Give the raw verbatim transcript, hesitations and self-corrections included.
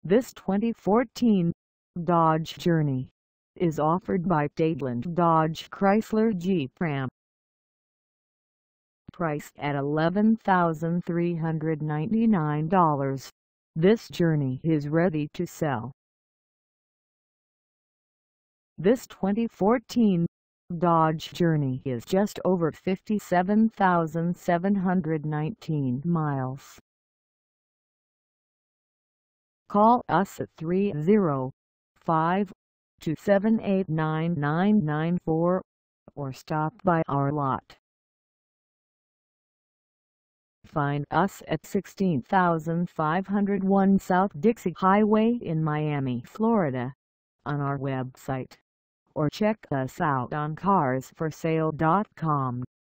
This twenty fourteen Dodge Journey is offered by Dadeland Dodge Chrysler Jeep Ram. Priced at eleven thousand three hundred ninety-nine dollars, this Journey is ready to sell. This twenty fourteen Dodge Journey is just over fifty-seven thousand seven hundred nineteen miles. Call us at three oh five, two seven eight, nine nine nine four or stop by our lot. Find us at sixteen thousand five hundred one South Dixie Highway in Miami, Florida, on our website, or check us out on cars for sale dot com.